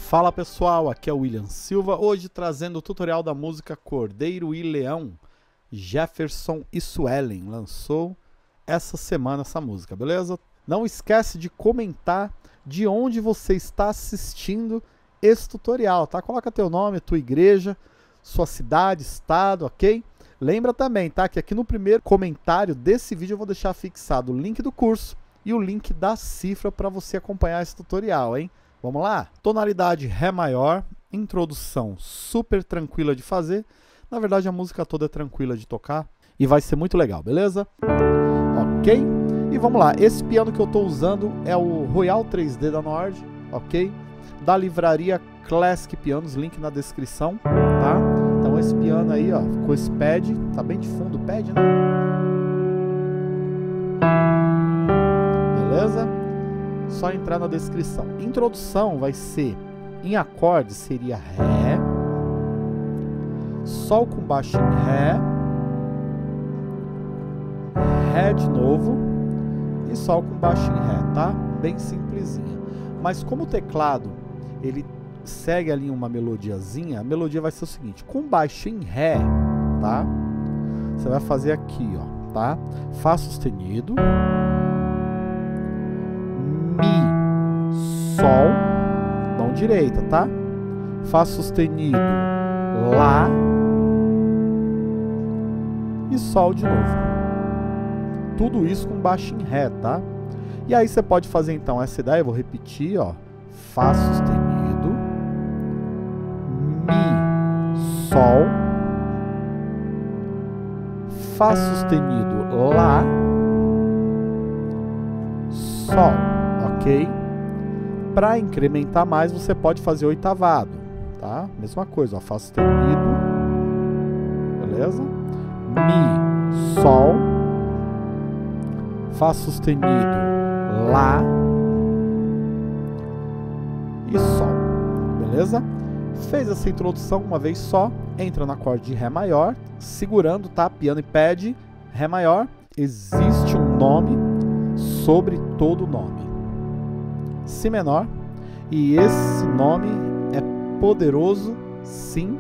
Fala pessoal, aqui é o William Silva, hoje trazendo o tutorial da música Cordeiro e Leão. Jefferson e Suelen lançou essa semana essa música, beleza? Não esquece de comentar de onde você está assistindo esse tutorial, tá? Coloca teu nome, tua igreja, sua cidade, estado, ok? Lembra também, tá? Que aqui no primeiro comentário desse vídeo eu vou deixar fixado o link do curso e o link da cifra para você acompanhar esse tutorial, hein? Vamos lá? Tonalidade Ré maior, introdução super tranquila de fazer. Na verdade a música toda é tranquila de tocar e vai ser muito legal, beleza? Ok? E vamos lá, esse piano que eu estou usando é o Royal 3D da Nord, ok? Da livraria Classic Pianos, link na descrição, tá? Então esse piano aí, ó, com esse pad, tá bem de fundo o pad, né? Beleza? Só entrar na descrição. Introdução vai ser em acorde, seria Ré, Sol com baixo em Ré, Ré de novo e Sol com baixo em Ré, tá? Bem simplesinha. Mas como o teclado ele segue ali uma melodiazinha, a melodia vai ser o seguinte: com baixo em Ré, tá? Você vai fazer aqui, ó, tá? Fá sustenido, Mi, Sol, mão direita, tá? Fá sustenido, Lá e Sol de novo. Tudo isso com baixo em Ré, tá? E aí você pode fazer então essa ideia, eu vou repetir, ó. Fá sustenido, Mi, Sol, Fá sustenido, Lá, Sol, ok? Para incrementar mais, você pode fazer oitavado, tá? Mesma coisa, ó, Fá sustenido, beleza? Mi, Sol, Fá sustenido, Lá e Sol, beleza? Fez essa introdução uma vez só, entra no acorde de Ré maior, segurando, tá? Piano e pad, Ré maior, existe um nome sobre todo nome, Si menor, e esse nome é poderoso, sim,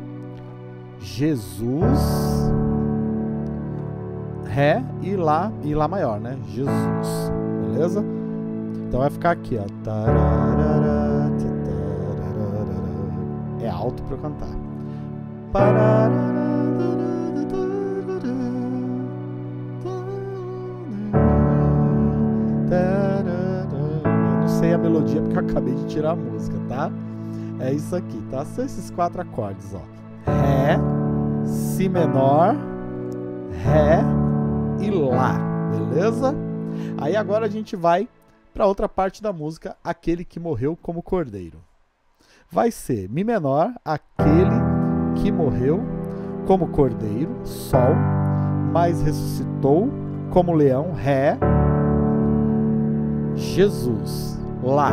Jesus, Ré e Lá maior, né? Jesus, beleza? Então vai ficar aqui, ó. É alto para eu cantar. Eu não sei a melodia porque eu acabei de tirar a música, tá? É isso aqui, tá? São esses quatro acordes, ó. Ré, Si menor, Ré e Lá, beleza? Aí agora a gente vai para outra parte da música, aquele que morreu como cordeiro. Vai ser Mi menor, aquele que morreu como cordeiro, Sol, mas ressuscitou como leão, Ré, Jesus, Lá.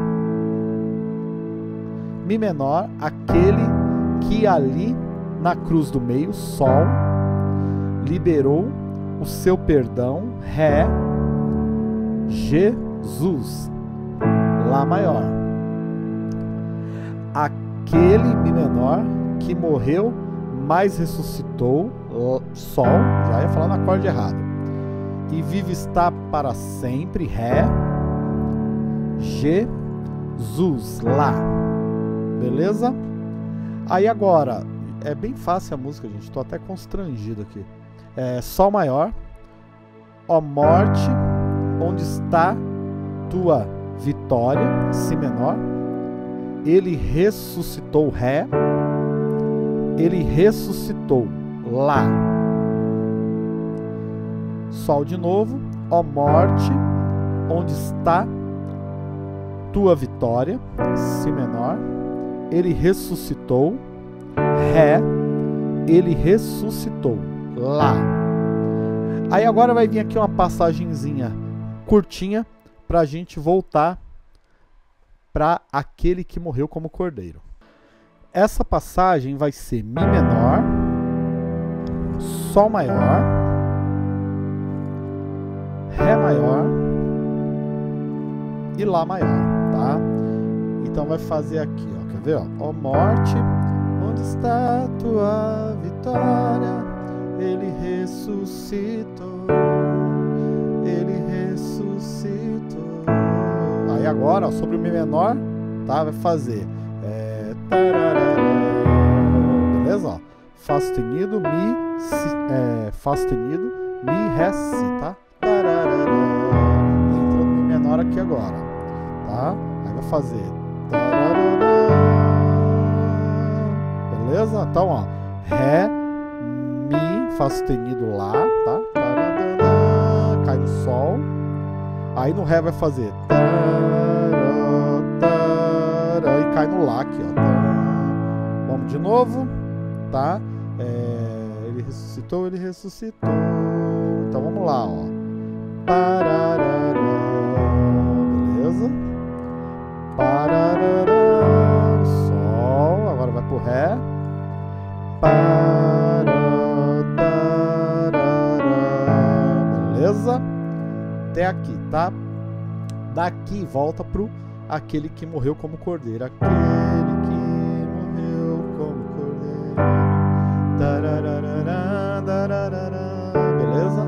Mi menor, aquele que ali na cruz do meio, Sol, liberou o seu perdão, Ré, Jesus, Lá maior. Aquele Mi menor que morreu, mas ressuscitou, Sol, já ia falar no acorde errado, e vive está para sempre, Ré, Jesus, Lá, beleza? Aí agora, é bem fácil a música, gente, tô até constrangido aqui. Sol maior, ó morte, onde está tua vitória, Si menor, ele ressuscitou, Ré, ele ressuscitou, Lá, Sol de novo, ó morte, onde está tua vitória, Si menor, ele ressuscitou, Ré, ele ressuscitou, Lá. Aí agora vai vir aqui uma passagenzinha curtinha para a gente voltar para aquele que morreu como cordeiro. Essa passagem vai ser Mi menor, Sol maior, Ré maior e Lá maior, tá? E Então vai fazer aqui, ó, quer ver, ó? Ó morte, onde está tua vitória? Ele ressuscitou, ele ressuscitou. Aí agora, ó, sobre o Mi menor, tá? Vai fazer beleza, ó? Fá sustenido, Mi, Fá sustenido, Mi, Ré, Si, tá? Entra no Mi menor aqui agora, tá? Aí vai fazer beleza? Então, ó, Ré, Mi, Fá sustenido Lá, tá? Cai no Sol. Aí no Ré vai fazer e cai no Lá aqui, ó. Vamos de novo, tá? Ele ressuscitou, ele ressuscitou. Então vamos lá, ó. Beleza? Sol, agora vai pro Ré. Beleza? Até aqui, tá? Daqui volta pro aquele que morreu como cordeiro. Aquele que morreu como cordeiro. Beleza?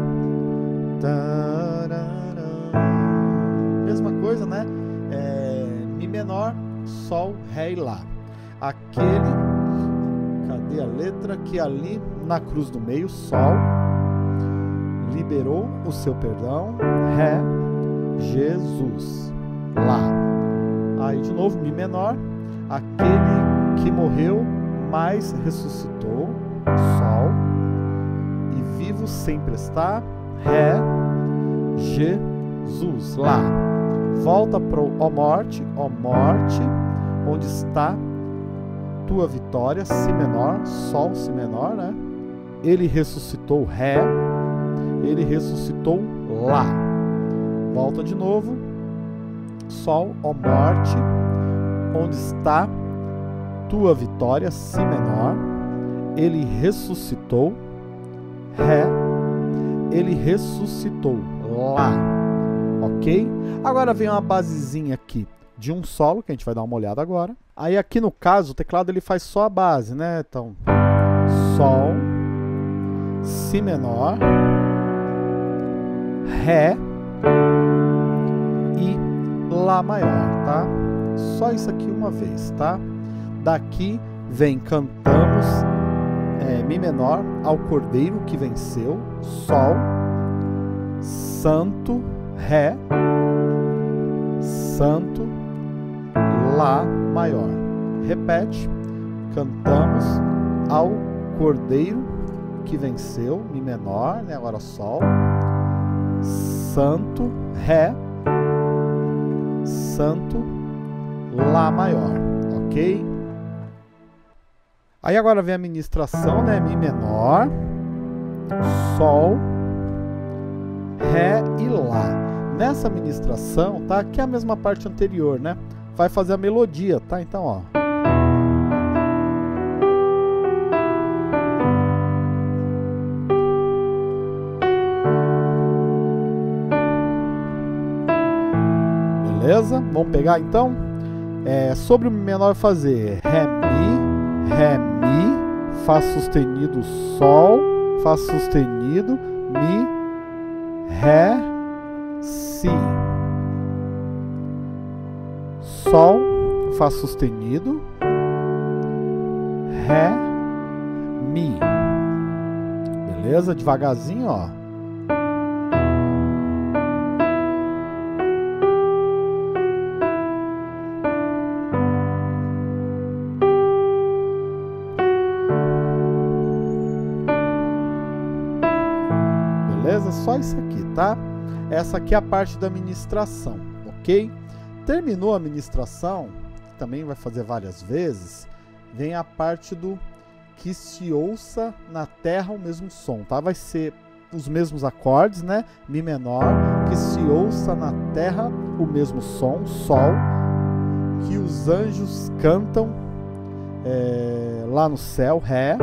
Mesma coisa, né? Mi menor, Sol, Ré e Lá. Aquele, cadê a letra? Que ali na cruz do meio, Sol, liberou o seu perdão, Ré, Jesus, Lá. Aí de novo, Mi menor, aquele que morreu, mas ressuscitou, Sol, e vivo sempre está, Ré, Jesus, Lá. Volta para o ó morte, onde está tua vitória, Si menor, Sol, Si menor, né? Ele ressuscitou, Ré, ele ressuscitou, Lá. Volta de novo, Sol, ó morte, onde está tua vitória, Si menor, ele ressuscitou, Ré, ele ressuscitou, Lá. Ok? Agora vem uma basezinha aqui de um solo, que a gente vai dar uma olhada agora. Aí aqui no caso, o teclado ele faz só a base, né? Então, Sol, Si menor, Ré e Lá maior, tá? Só isso aqui uma vez, tá? Daqui vem cantamos Mi menor ao Cordeiro que venceu, Sol, Santo, Ré, Santo, Lá maior. Repete. Cantamos ao Cordeiro que venceu, Mi menor, né? Agora Sol, Santo, Ré, Santo, Lá maior, ok? Aí agora vem a ministração, né? Mi menor, Sol, Ré e Lá. Nessa ministração, tá? Aqui é a mesma parte anterior, né? Vai fazer a melodia, tá? Então, ó. Beleza? Vamos pegar então? Sobre o Mi menor fazer Ré, Mi, Fá sustenido, Sol, Fá sustenido, Mi, Ré, Si, Sol, Fá sustenido, Ré, Mi. Beleza? Devagarzinho, ó. Beleza? Só isso aqui, tá? Essa aqui é a parte da ministração, ok? Terminou a ministração, que também vai fazer várias vezes, vem a parte do que se ouça na terra o mesmo som, tá? Vai ser os mesmos acordes, né? Mi menor, que se ouça na terra o mesmo som, Sol, que os anjos cantam lá no céu, Ré,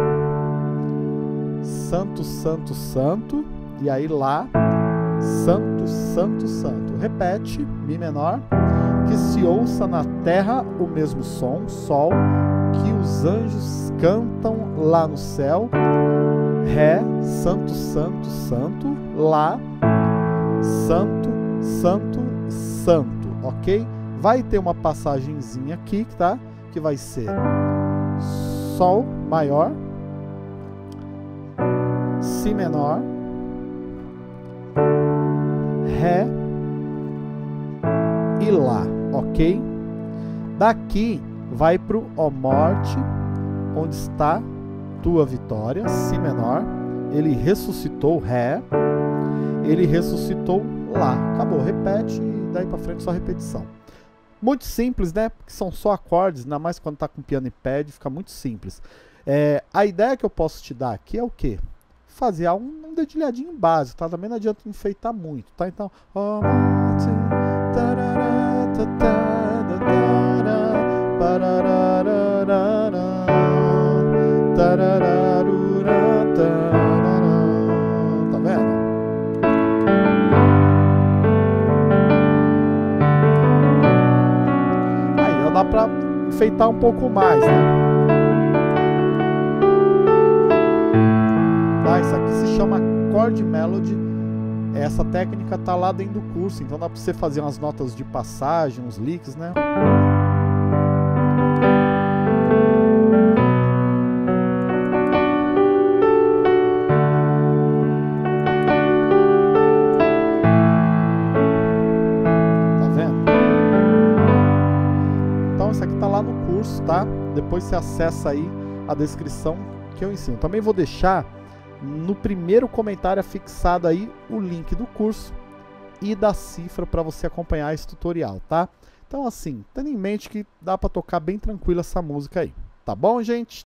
Santo, Santo, Santo, e aí Lá, Santo, Santo, Santo. Repete, Mi menor, que se ouça na terra o mesmo som, sol, que os anjos cantam lá no céu, ré, santo, santo, santo, lá, santo, santo, santo, ok? Vai ter uma passagenzinha aqui, tá? Que vai ser sol maior, si menor, ré e lá, ok? Daqui vai para o ó morte, onde está tua vitória, si menor, ele ressuscitou, ré, ele ressuscitou, lá, acabou, repete e daí para frente só repetição. Muito simples, né? Porque são só acordes, ainda mais quando tá com piano e pad, fica muito simples. A ideia que eu posso te dar aqui é o quê? Fazer um dedilhadinho básico, tá? Também não adianta enfeitar muito, tá? Então, tá vendo? Aí dá pra enfeitar um pouco mais, né? Isso aqui se chama chord melody. Essa técnica tá lá dentro do curso, então dá pra você fazer umas notas de passagem, uns licks, né? Tá vendo? Então isso aqui tá lá no curso, tá? Depois você acessa aí a descrição que eu ensino. Também vou deixar no primeiro comentário fixado aí o link do curso e da cifra para você acompanhar esse tutorial, tá? Então assim, tendo em mente que dá para tocar bem tranquilo essa música aí, tá bom, gente?